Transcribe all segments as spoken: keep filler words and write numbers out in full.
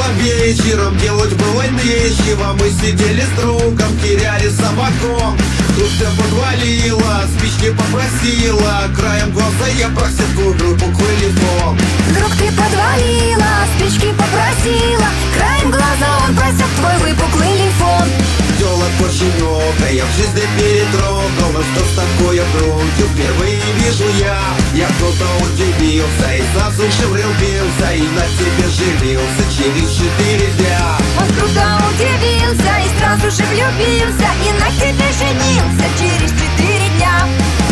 было вечером, делать было нечего. Мы сидели с другом, теряли самогон. Тут все подвалило, спички попросила. Краем глаза я просил группу Квилифон. Друг, ты подвалила, спички попросила. Краем глаза он просил твой выпуклый лифон. Телок очень много, я в жизни перетрогал. Но что с такой грудью впервые вижу я. Я кто-то удивился и сразу же влюбился. И на тебе женился через четыре дня. Он круто удивился и сразу же влюбился. И на тебе женился через четыре дня.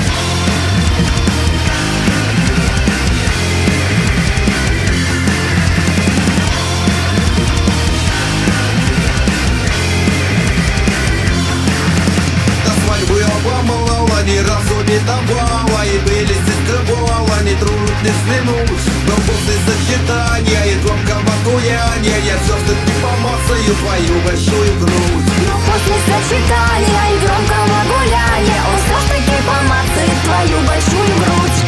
Обломала, ни разу не давала. И были здесь скрывала, не трудно взглянуть. Но после сочетания и громкого гуляния я все-таки помацаю твою большую грудь. Но после сочетания и громкого гуляния он все-таки помацает твою большую грудь.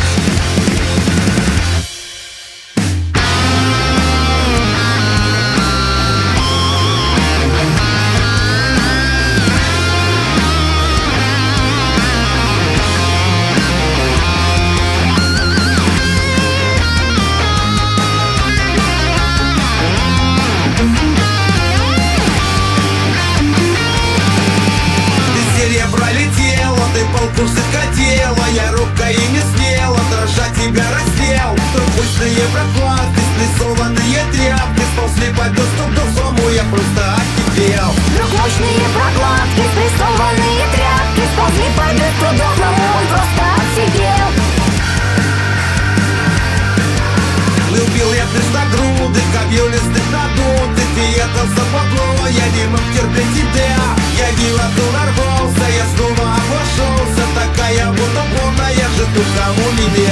Полкурса хотела, я рукой не смела. Дрожа тебя раздел. Пустые прокладки, спрессованные тряпки. Сползли по бюсту до дому, я просто офигел. Вдруг мощные прокладки, спрессованные тряпки. Сползли по бюсту дохлому, он просто офигел. Любил я пестогрудых, объемистых надутых. И это западло, я не мог терпеть тебя. Я ни разу нарвался, я снова обошелся. Такая будто полная же тут кому меня.